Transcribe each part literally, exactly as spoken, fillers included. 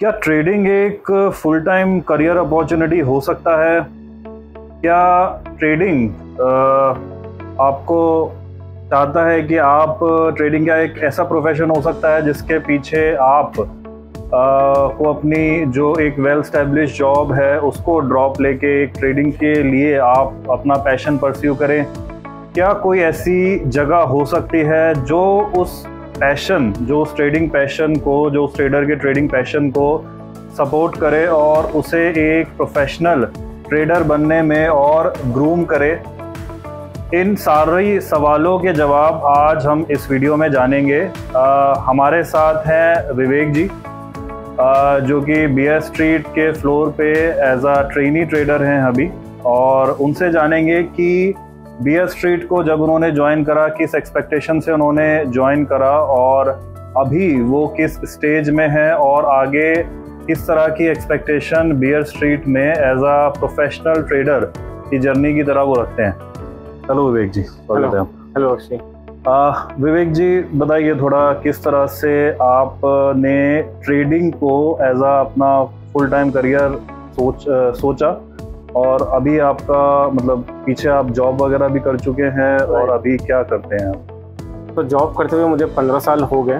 क्या ट्रेडिंग एक full time career opportunity हो सकता है? क्या ट्रेडिंग आपको चाहता है कि आप ट्रेडिंग का एक ऐसा प्रोफेशन हो सकता है जिसके पीछे आप आ, को अपनी जो एक वेल स्टैब्लिश जॉब है उसको ड्रॉप लेके एक ट्रेडिंग के लिए आप अपना पैशन परस्यू करें? क्या कोई ऐसी जगह हो सकती है जो उस पैशन, जो उस ट्रेडिंग पैशन को, जो उस ट्रेडर के ट्रेडिंग पैशन को सपोर्ट करे और उसे एक प्रोफेशनल ट्रेडर बनने में और ग्रूम करे? इन सारे सवालों के जवाब आज हम इस वीडियो में जानेंगे। आ, हमारे साथ हैं विवेक जी, आ, जो कि बी एस स्ट्रीट के फ्लोर पे एज अ ट्रेनी ट्रेडर हैं अभी, और उनसे जानेंगे कि बी एस स्ट्रीट को जब उन्होंने ज्वाइन करा, किस एक्सपेक्टेशन से उन्होंने ज्वाइन करा और अभी वो किस स्टेज में है और आगे किस तरह की एक्सपेक्टेशन बी एस स्ट्रीट में एज अ प्रोफेशनल ट्रेडर की जर्नी की तरह वो रखते हैं। हेलो विवेक जी, स्वागत है। हेलो अक्षय। विवेक जी, बताइए थोड़ा किस तरह से आपने ट्रेडिंग को एज अ अपना फुल टाइम करियर सोच आ, सोचा और अभी आपका मतलब पीछे आप जॉब वगैरह भी कर चुके हैं और अभी क्या करते हैं आप? तो जॉब करते हुए मुझे पंद्रह साल हो गए,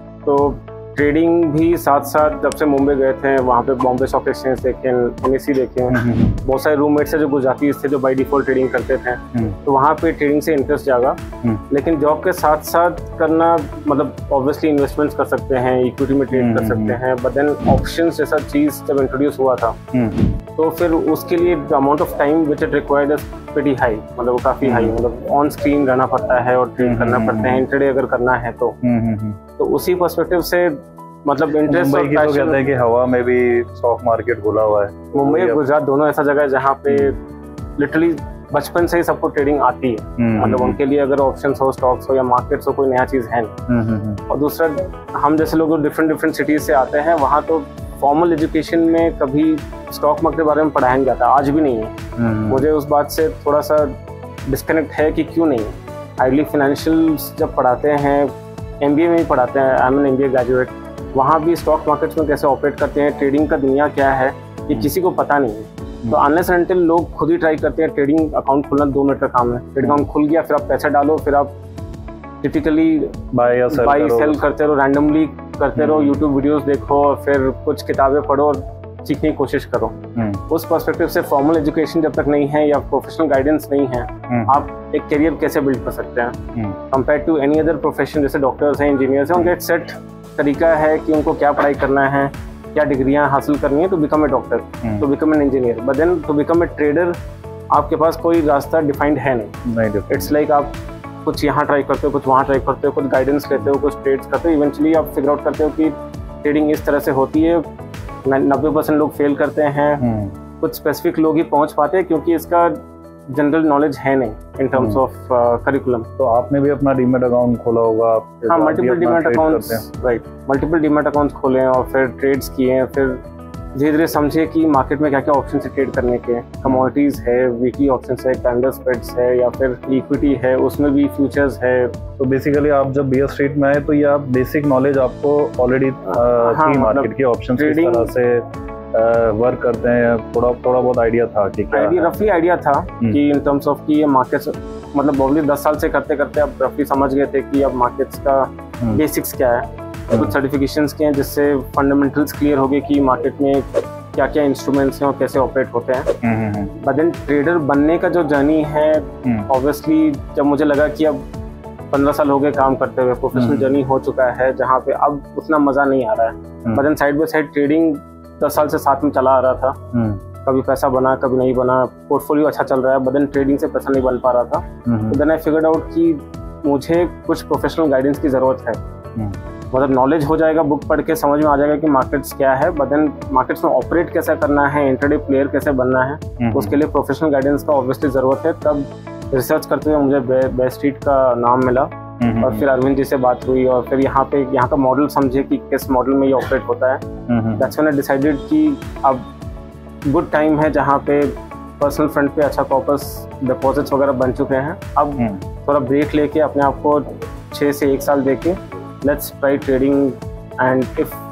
तो ट्रेडिंग भी साथ साथ जब से मुंबई गए थे वहाँ पे बॉम्बे स्टॉक एक्सचेंज देखे, एन एस सी देखे, बहुत सारे रूममेट्स थे जो गुजराती थे जो बाय डिफॉल्ट ट्रेडिंग करते थे, तो वहाँ पे ट्रेडिंग से इंटरेस्ट जागा। लेकिन जॉब के साथ साथ करना मतलब ऑब्वियसली इन्वेस्टमेंट्स कर सकते हैं, इक्विटी में ट्रेड कर सकते हैं, बट देन ऑप्शंस जैसा चीज़ जब इंट्रोड्यूस हुआ था तो फिर उसके लिए the amount of time which it required is pretty high, मतलब वो काफ़ी हाई, मतलब ऑन स्क्रीन रहना पड़ता है और ट्रेड करना पड़ता है, इंट्राडे अगर करना है तो तो उसी पर्सपेक्टिव से मतलब इंटरेस्ट। मुंबई की तो कहते हैं कि हवा में भी स्टॉक मार्केट घुला हुआ है। मुंबई और गुजरात दोनों ऐसा जगह है जहाँ पे लिटरली बचपन से ही सबको ट्रेडिंग आती है, मतलब उनके लिए अगर ऑप्शंस हो, स्टॉक्स हो या मार्केट्स हो, कोई नया चीज़ है नहीं। और दूसरा, हम जैसे लोग डिफरेंट डिफरेंट सिटीज़ से आते हैं, वहाँ तो फॉर्मल एजुकेशन में कभी स्टॉक मार्केट के बारे में पढ़ाया नहीं जाता, आज भी नहीं है। मुझे उस बात से थोड़ा सा डिस्कनेक्ट है कि क्यों नहीं है। आइडली फाइनेंशियल जब पढ़ाते हैं, एम बी ए में भी पढ़ाते हैं, I am an M B A graduate, वहाँ भी स्टॉक मार्केट्स में कैसे ऑपरेट करते हैं, ट्रेडिंग का दुनिया क्या है, ये किसी को पता नहीं है। तो अनलेस एंड अनटिल लोग खुद ही ट्राई करते हैं, ट्रेडिंग अकाउंट खोलना दो मिनट का काम है, ट्रेडिंग अकाउंट खुल गया, फिर आप पैसा डालो, फिर आप टिपिकली बाई बाई सेल करते रहो, रैंडमली करते रहो, यूट्यूब वीडियोस देखो, फिर कुछ किताबें पढ़ो और सीखने की कोशिश करो। उस पर्सपेक्टिव से फॉर्मल एजुकेशन जब तक नहीं है या प्रोफेशनल गाइडेंस नहीं है, आप एक करियर कैसे बिल्ड कर सकते हैं compare to any other profession? जैसे डॉक्टर्स हैं, इंजीनियर्स हैं, उनका एक सेट तरीका है कि उनको क्या पढ़ाई करना है, क्या डिग्रियां हासिल करनी है to become a doctor, to become an engineer, but then to become a trader आपके पास कोई रास्ता डिफाइंड है नहीं। इट्स लाइक आप कुछ यहाँ ट्राई करते हो, कुछ वहाँ ट्राई करते हो, कुछ गाइडेंस लेते हो, कुछ ट्रेड्स करते हो, इवेंचुअली आप फिगर आउट करते हो कि ट्रेडिंग इस तरह से होती है। नब्बे परसेंट लोग फेल करते हैं, कुछ स्पेसिफिक लोग ही पहुँच पाते हैं क्योंकि इसका जनरल नॉलेज है नहीं इन टर्म्स ऑफ करिकुलम। तो आपने भी अपना डीमैट अकाउंट खोला होगा? हाँ, multiple demat accounts, right, multiple demat accounts खोले और फिर ट्रेड्स किए, फिर धीरे धीरे समझे कि मार्केट में क्या क्या ऑप्शन है ट्रेड करने के। कमोडिटीज़ है, वीकली ऑप्शन है, कैंडल स्प्रेड्स है, या फिर इक्विटी है, उसमें भी फ्यूचर्स है। तो बेसिकली आप जब बी एस स्ट्रीट में आए तो ये आप बेसिक नॉलेज आपको ऑलरेडी थी मार्केट की, ऑप्शन किस तरह से वर्क करते हैं, थोड़ा थोड़ा बहुत आइडिया था कि क्या? आइडिया रफली आइडिया था कि इन टर्म्स ऑफ कि ये मार्केट्स, मतलब ओनली दस साल से करते करते अब रफली समझ गए थे कि अब मार्केट्स का बेसिक्स क्या है, कुछ सर्टिफिकेशंस के हैं जिससे फंडामेंटल्स क्लियर हो गए कि मार्केट में क्या क्या इंस्ट्रूमेंट्स हैं और कैसे ऑपरेट होते हैं। बट देन ट्रेडर बनने का जो जर्नी है, ऑब्वियसली जब मुझे लगा कि अब पंद्रह साल हो गए काम करते हुए, प्रोफेशनल जर्नी हो चुका है जहाँ पे अब उतना मजा नहीं आ रहा है। But then side by side trading दस साल से साथ में चला आ रहा था, कभी पैसा बना कभी नहीं बना, पोर्टफोलियो अच्छा चल रहा है, बट देन ट्रेडिंग से पैसा नहीं बन पा रहा था। तो देन आई फिगर्ड आउट कि मुझे कुछ प्रोफेशनल गाइडेंस की ज़रूरत है। मतलब नॉलेज हो जाएगा, बुक पढ़ के समझ में आ जाएगा कि मार्केट्स क्या है, बट देन मार्केट्स में ऑपरेट कैसे करना है, इंट्राडे प्लेयर कैसे बनना है, उसके लिए प्रोफेशनल गाइडेंस का ऑब्वियसली ज़रूरत है। तब रिसर्च करते हुए मुझे बी एस स्ट्रीट का नाम मिला और फिर अरविंद जी से बात हुई और फिर यहाँ पे यहाँ का मॉडल समझे कि किस मॉडल में ये ऑपरेट होता है। दैट्स व्हेन आई डिसाइडेड कि अब गुड टाइम है जहाँ पे पर्सनल फ्रंट पे अच्छा कॉर्पस डिपॉजिट्स वगैरह बन चुके हैं। अब थोड़ा ब्रेक लेके अपने आप को छः से एक साल देके let's try trading, and if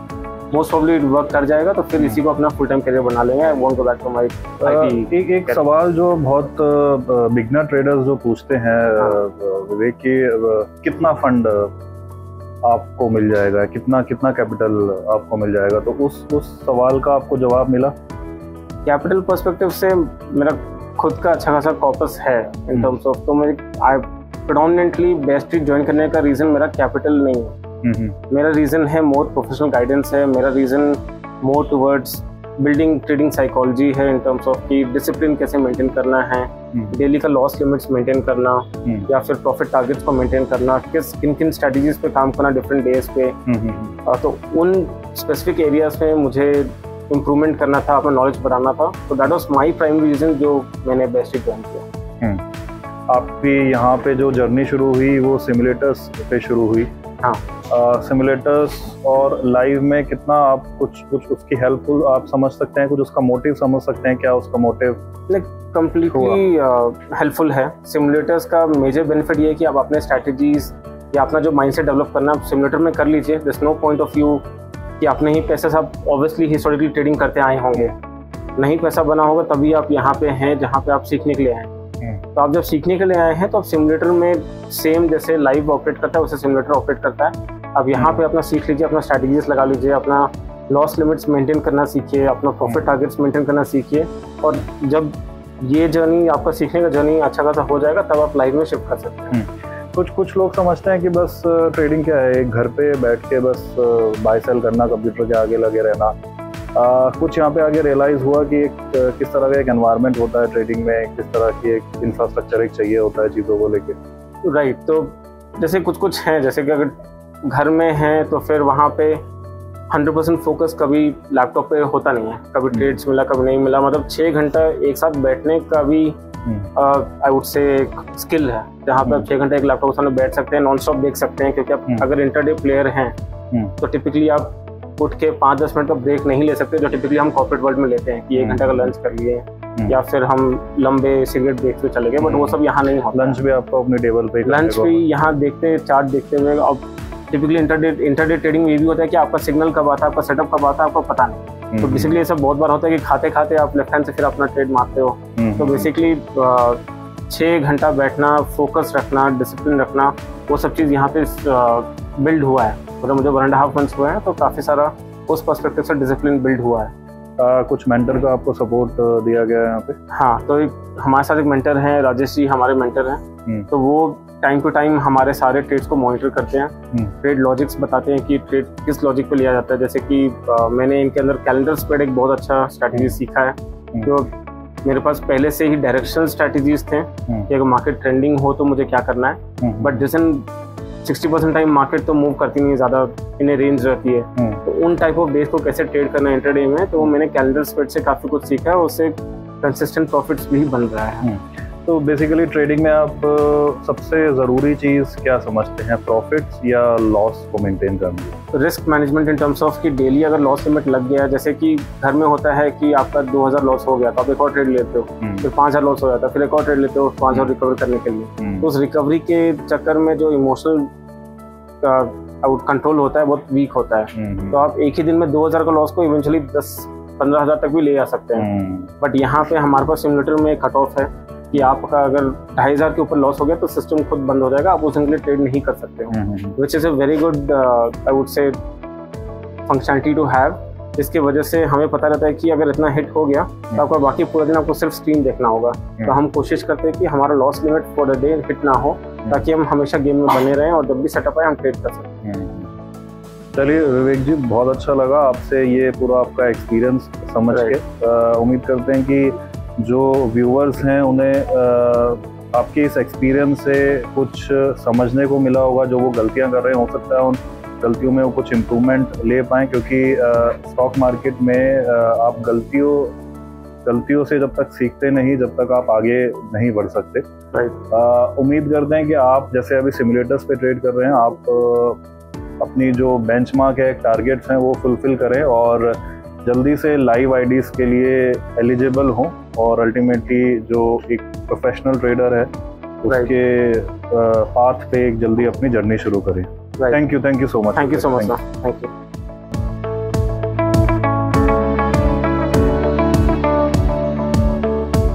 most probably work कर जाएगा, तो फिर इसी को अपना फुल टाइम करियर बना लेंगे। I won't go back to my IT. एक एक सवाल जो बहुत बिगनर ट्रेडर्स जो पूछते हैं विवेक कि कितना फंड आपको मिल जाएगा, कितना कितना कैपिटल आपको मिल जाएगा, तो उस उस सवाल का आपको जवाब मिला? कैपिटल पर्सपेक्टिव से मेरा खुद का अच्छा खासा कॉर्पस है इन टर्म्स ऑफ, तो मेरी I predominantly best street join करने का रीज़न मेरा कैपिटल नहीं है। मेरा रीज़न है मोर प्रोफेशनल गाइडेंस है, मेरा reason more towards building trading psychology है इन टर्म्स ऑफ कि डिसिप्लिन कैसे मेंटेन करना है, डेली का लॉस लिमिट्स मेंटेन करना या फिर प्रॉफिट टारगेट्स को मेंटेन करना, किस किन किन स्ट्रेटजीज पे काम करना डिफरेंट डेज पे। तो उन स्पेसिफिक एरियाज में मुझे इम्प्रूवमेंट करना था, अपना नॉलेज बढ़ाना था, तो that was my primary reason जो मैंने बेस्ट ज्वाइन किया। आपकी यहाँ पे जो जर्नी शुरू हुई वो सिमुलेटर्स पे शुरू हुई। हाँ, सिमुलेटर्स uh, और लाइव में कितना आप कुछ कुछ उसकी हेल्पफुल आप समझ सकते हैं, कुछ उसका मोटिव समझ सकते हैं, क्या उसका मोटिव लाइक कम्प्लीटली हेल्पफुल है। सिमुलेटर्स का मेजर बेनिफिट ये है कि आप अपने स्ट्रैटेजीज या अपना जो माइंडसेट डेवलप करना आप सिमुलेटर में कर लीजिए। There is no point of view कि आपने ही पैसा सब ऑब्वियसली हिस्टोरिकली ट्रेडिंग करते आए होंगे, नहीं पैसा बना होगा तभी आप यहाँ पे हैं जहाँ पे आप सीखने के लिए आए हैं। तो आप जब सीखने के लिए आए हैं तो आप सिमुलेटर में सेम जैसे लाइव ऑपरेट करता है वैसे सिमुलेटर ऑपरेट करता है। अब यहाँ पे अपना सीख लीजिए, अपना स्ट्रैटेजीज लगा लीजिए, अपना लॉस लिमिट्स मेंटेन करना सीखिए, अपना प्रॉफिट टारगेट्स मेंटेन करना सीखिए, और जब ये जर्नी आपका सीखने का जर्नी अच्छा खासा हो जाएगा तब आप लाइव में शिफ्ट कर सकते हैं। कुछ कुछ लोग समझते हैं कि बस ट्रेडिंग क्या है, घर पे बैठ के बस बाय सेल करना, कंप्यूटर के आगे लगे रहना। आ, कुछ यहाँ पे आगे रियलाइज़ हुआ कि एक किस तरह का एक एनवायरनमेंट होता है ट्रेडिंग में, किस तरह की एक इंफ्रास्ट्रक्चर एक चाहिए होता है चीज़ों को लेके। राइट right, तो जैसे कुछ कुछ हैं, जैसे कि अगर घर में हैं तो फिर वहाँ पे हंड्रेड परसेंट फोकस कभी लैपटॉप पे होता नहीं है, कभी ट्रेड्स मिला कभी नहीं मिला, मतलब छः घंटा एक साथ बैठने का भी आई वुड से एक स्किल है जहाँ पे आप छः घंटे एक लैपटॉप के सामने बैठ सकते हैं, नॉन स्टॉप देख सकते हैं। क्योंकि आप अगर इंटरडे प्लेयर हैं तो टिपिकली आप उठ के पाँच दस मिनट का ब्रेक नहीं ले सकते, जो टिपिकली हम कॉर्पोरेट वर्ल्ड में लेते हैं कि एक घंटा का लंच कर लिए या फिर हम लंबे सिगरेट देखते चले गए, बट वो सब यहाँ नहीं होता। लंच भी आपको अपने टेबल पे लंच भी यहाँ देखते चार्ट देखते हुए। अब टिपिकली इंटरडे इंटरडे ट्रेडिंग में ये भी होता है कि आपका सिग्नल कब आता है, आपका सेटअप कब आता है, आपको पता नहीं। तो बेसिकली ये सब बहुत बार होता है कि खाते खाते आप लेफ्ट हैंड से फिर अपना ट्रेड मारते हो। तो बेसिकली छः घंटा बैठना, फोकस रखना, डिसिप्लिन रखना, वो सब चीज़ यहाँ पे बिल्ड हुआ है। मतलब मुझे वन एंड हाफ मंथ्स हुए हैं तो काफ़ी सारा उस पर्सपेक्टिव से डिसिप्लिन बिल्ड हुआ है। आ, कुछ मेंटर का आपको सपोर्ट दिया गया है यहाँ पे? हाँ, तो एक हमारे साथ एक मेंटर हैं, राजेश जी हमारे मेंटर हैं। तो वो टाइम टू टाइम हमारे सारे ट्रेड्स को मॉनिटर करते हैं, ट्रेड लॉजिक्स बताते हैं कि ट्रेड किस लॉजिक पे लिया जाता है। जैसे कि आ, मैंने इनके अंदर कैलेंडर स्प्रेड एक बहुत अच्छा स्ट्रैटेजी सीखा है, जो मेरे पास पहले से ही डायरेक्शनल स्ट्रैटेजीज थे कि अगर मार्केट ट्रेंडिंग हो तो मुझे क्या करना है, बट जैसे सिक्सटी परसेंट टाइम मार्केट तो मूव करती नहीं, ज़्यादा इन रेंज रहती है। तो उन टाइप ऑफ डेज को कैसे ट्रेड करना है इंटरडे में, तो वो मैंने कैलेंडर स्प्रेड से काफ़ी कुछ सीखा है, उससे कंसिस्टेंट प्रॉफिट्स भी बन रहा है। तो बेसिकली ट्रेडिंग में आप सबसे ज़रूरी चीज़ क्या समझते हैं, प्रॉफिट्स या लॉस को मेंटेन करना? Risk management in terms of कि डेली अगर लॉस लिमिट लग गया, जैसे कि घर में होता है कि आपका दो हज़ार लॉस हो गया तो आप एक और ट्रेड लेते हो, फिर पाँच हज़ार लॉस हो जाता है, फिर एक और ट्रेड लेते हो पाँच हज़ार रिकवर करने के लिए। तो उस रिकवरी के चक्कर में जो इमोशनल आउट कंट्रोल होता है बहुत वीक होता है। तो आप एक ही दिन में दो हज़ार का लॉस को इवेंचुअली दस पंद्रह हज़ार तक भी ले जा सकते हैं। बट यहाँ पे हमारे पास सिमुलेटर में कट ऑफ है कि आपका अगर ढाई हज़ार के ऊपर लॉस हो गया तो सिस्टम खुद बंद हो जाएगा, आप उस दिन के लिए ट्रेड नहीं कर सकते हो, which is a very good I would say functionality to have. इसके वजह से हमें पता रहता है कि अगर इतना हिट हो गया तो आपका बाकी पूरा दिन आपको सिर्फ स्क्रीन देखना होगा। तो हम कोशिश करते हैं कि हमारा loss limit for the day hit ना हो, ताकि हम हमेशा गेम में बने रहें और जब भी सेटअप आए हम ट्रेड कर सकें। चलिए विवेक जी, बहुत अच्छा लगा आपसे ये पूरा आपका एक्सपीरियंस समझ के। उम्मीद करते हैं कि जो व्यूअर्स हैं उन्हें आ, आपके इस एक्सपीरियंस से कुछ समझने को मिला होगा। जो वो गलतियां कर रहे हैं, हो सकता है उन गलतियों में वो कुछ इम्प्रूवमेंट ले पाएँ, क्योंकि स्टॉक मार्केट में आ, आप गलतियों गलतियों से जब तक सीखते नहीं, जब तक आप आगे नहीं बढ़ सकते। राइट। उम्मीद करते हैं कि आप जैसे अभी सिमुलेटर्स पे ट्रेड कर रहे हैं, आप आ, अपनी जो बेंचमार्क है, टारगेट्स हैं, वो फुलफिल करें और जल्दी से लाइव आईडीज़ के लिए एलिजिबल हों और अल्टीमेटली जो एक प्रोफेशनल ट्रेडर है उसके पाथ पे एक जल्दी अपनी जर्नी शुरू करें। Thank you thank you so much thank you so much thank you.